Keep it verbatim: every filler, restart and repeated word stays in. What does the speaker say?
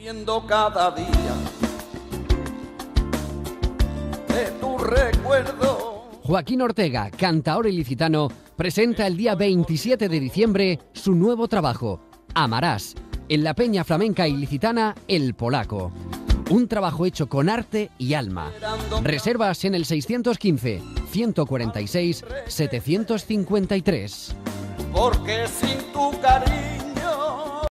Viendo cada día de tu recuerdo. Joaquín Ortega, cantaor ilicitano, presenta el día veintisiete de diciembre su nuevo trabajo, Amarás, en la peña flamenca ilicitana El Polaco. Un trabajo hecho con arte y alma. Reservas en el seiscientos quince, ciento cuarenta y seis, setecientos cincuenta y tres. Porque sin tu cariño